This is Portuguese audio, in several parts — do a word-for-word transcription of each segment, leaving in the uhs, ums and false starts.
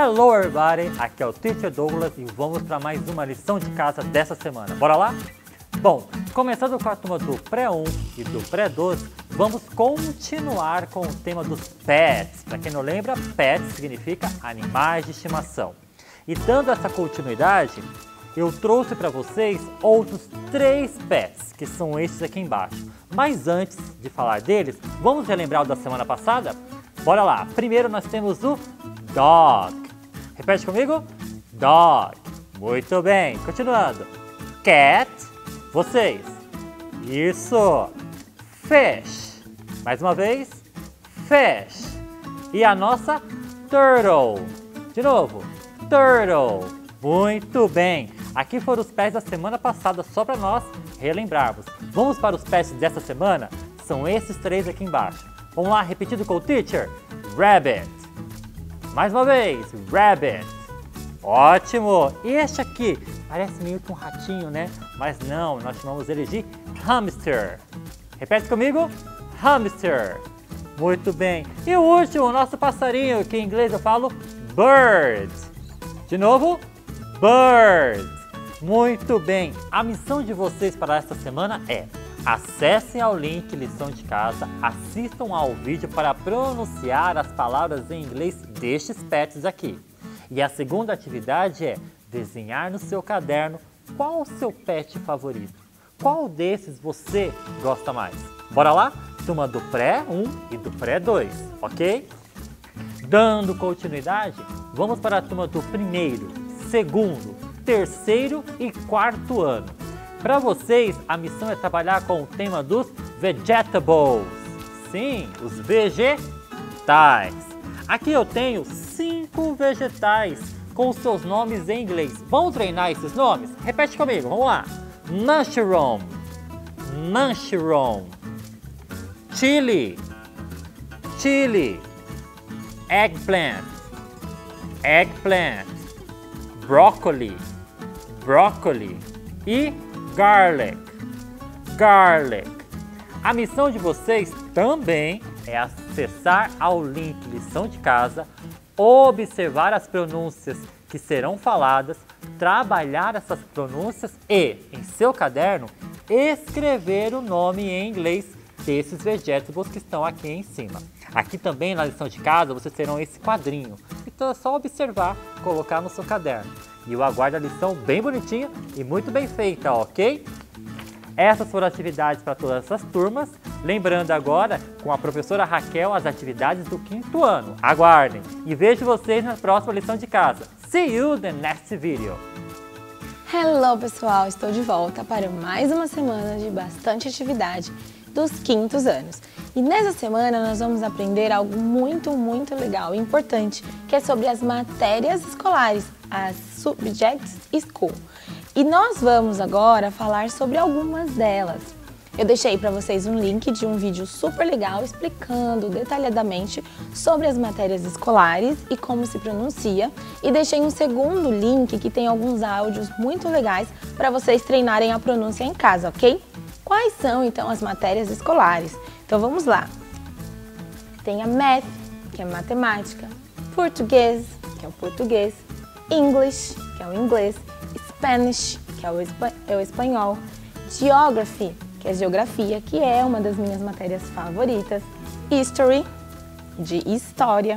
Hello everybody, aqui é o Teacher Douglas e vamos para mais uma lição de casa dessa semana. Bora lá? Bom, começando com a turma do pré um e do pré dois, vamos continuar com o tema dos pets. Para quem não lembra, pets significa animais de estimação. E dando essa continuidade, eu trouxe para vocês outros três pets, que são esses aqui embaixo. Mas antes de falar deles, vamos relembrar o da semana passada? Bora lá! Primeiro nós temos o dog. Repete comigo. Dog. Muito bem. Continuando. Cat. Vocês. Isso. Fish. Mais uma vez. Fish. E a nossa turtle. De novo. Turtle. Muito bem. Aqui foram os pets da semana passada, só para nós relembrarmos. Vamos para os pets dessa semana? São esses três aqui embaixo. Vamos lá, repetido com o teacher. Rabbit. Mais uma vez. Rabbit. Ótimo. E este aqui? Parece meio que um ratinho, né? Mas não, nós chamamos ele de hamster. Repete comigo. Hamster. Muito bem. E o último, o nosso passarinho, que em inglês eu falo bird. De novo. Bird. Muito bem. A missão de vocês para esta semana é: acessem ao link lição de casa, assistam ao vídeo para pronunciar as palavras em inglês destes pets aqui. E a segunda atividade é desenhar no seu caderno qual o seu pet favorito. Qual desses você gosta mais? Bora lá? Turma do pré um e do pré dois, ok? Dando continuidade, vamos para a turma do primeiro, segundo, terceiro e quarto ano. Para vocês, a missão é trabalhar com o tema dos vegetables. Sim, os vegetais. Aqui eu tenho cinco vegetais com seus nomes em inglês. Vamos treinar esses nomes? Repete comigo, vamos lá. Mushroom, mushroom. Chili, chili. Eggplant, eggplant. Broccoli, broccoli. E garlic, garlic. A missão de vocês também é acessar ao link lição de casa, observar as pronúncias que serão faladas, trabalhar essas pronúncias e, em seu caderno, escrever o nome em inglês desses vegetables que estão aqui em cima. Aqui também na lição de casa vocês terão esse quadrinho. Então é só observar, colocar no seu caderno. E eu aguardo a lição bem bonitinha e muito bem feita, ok? Essas foram as atividades para todas essas turmas. Lembrando agora, com a professora Raquel, as atividades do quinto ano. Aguardem! E vejo vocês na próxima lição de casa. See you in the next video! Hello pessoal, estou de volta para mais uma semana de bastante atividade dos quintos anos. E nessa semana nós vamos aprender algo muito, muito legal e importante, que é sobre as matérias escolares, as Subjects School. E nós vamos agora falar sobre algumas delas. Eu deixei para vocês um link de um vídeo super legal explicando detalhadamente sobre as matérias escolares e como se pronuncia. E deixei um segundo link que tem alguns áudios muito legais para vocês treinarem a pronúncia em casa, ok? Quais são então as matérias escolares? Então vamos lá. Tem a Math, que é matemática, Português, que é o português, English, que é o inglês, Spanish, que é o, espa é o espanhol, Geography, que é geografia, que é uma das minhas matérias favoritas, History, de história,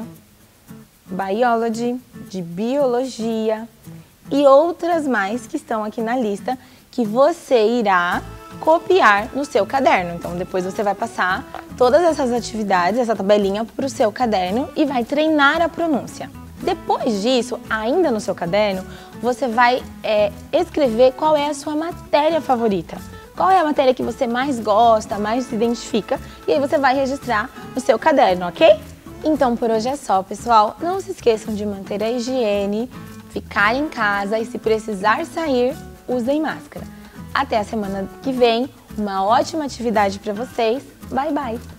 Biology, de biologia e outras mais que estão aqui na lista que você irá copiar no seu caderno. Então depois você vai passar todas essas atividades, essa tabelinha para o seu caderno e vai treinar a pronúncia. Depois disso, ainda no seu caderno, você vai é, escrever qual é a sua matéria favorita. Qual é a matéria que você mais gosta, mais se identifica, e aí você vai registrar no seu caderno, ok? Então por hoje é só, pessoal. Não se esqueçam de manter a higiene, ficar em casa e se precisar sair, usem máscara. Até a semana que vem, uma ótima atividade para vocês. Bye, bye!